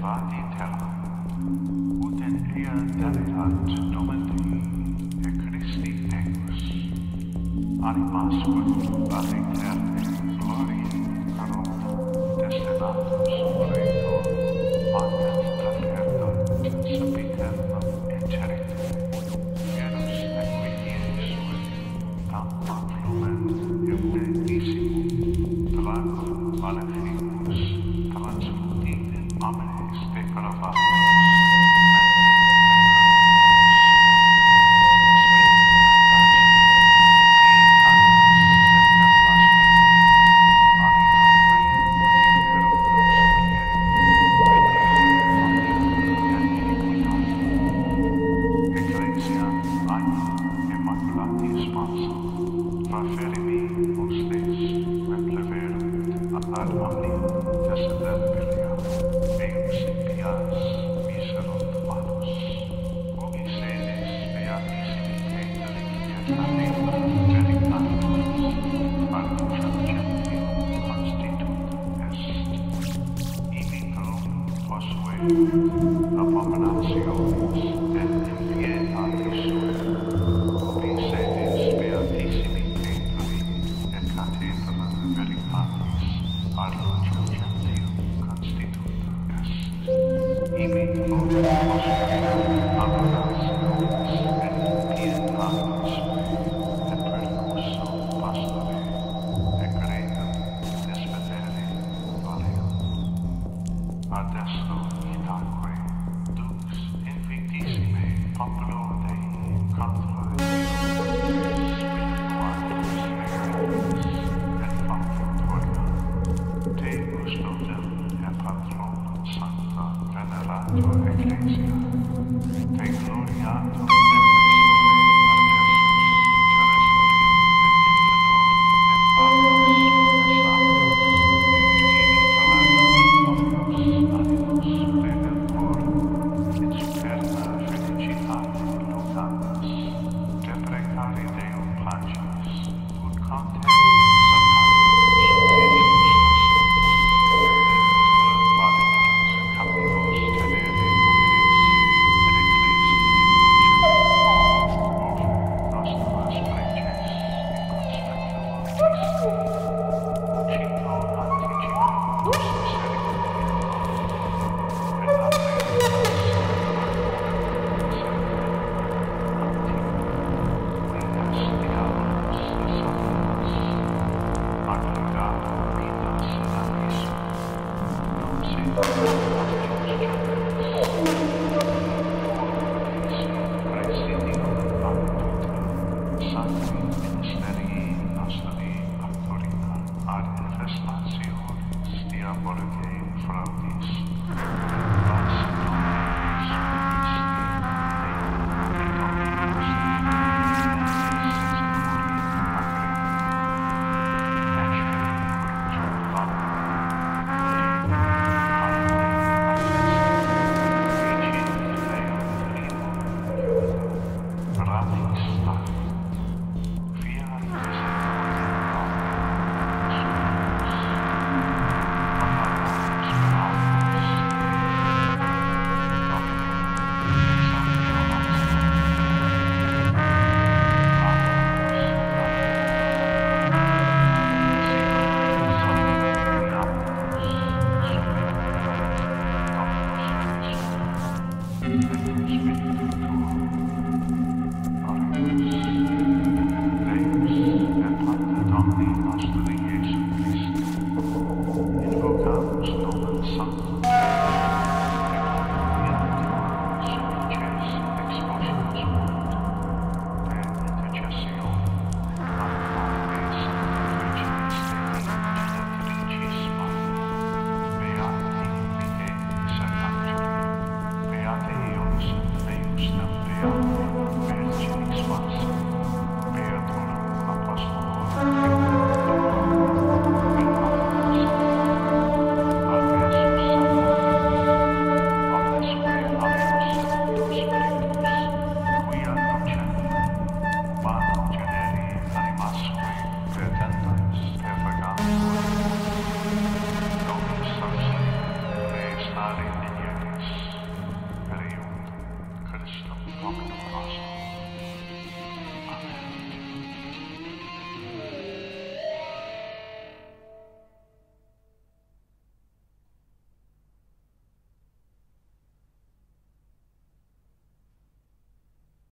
elevati terra, ut in ea delegat nomen Dei, et Christi eius, animasque ad eterne glorie carota destinatus praetor, magnet perfertat sempiternam interitum, genus equities sui, tam flumen eudendissimum, dracum maleficus, transmutit in homines depravatus, ad omnium desideria, eius in pias miserunt manus, ubi sedes beatissimi Catholicae veritatis, ad gentium constitut est, ibi perum possue abominationis et impietatis sue, ubi sedes beatissimi et cathedra veritatis, ad gentium constitut est, ibi perum possue abominationis et impietatis sue, et percusso pastore, et gregum despedere valeum. Ad esto itaque, dux invictissime populo Dei contra spiritualis et factoria, te custotem et patronum sancta venerator ecclesia, te gloriator defensore Spiritus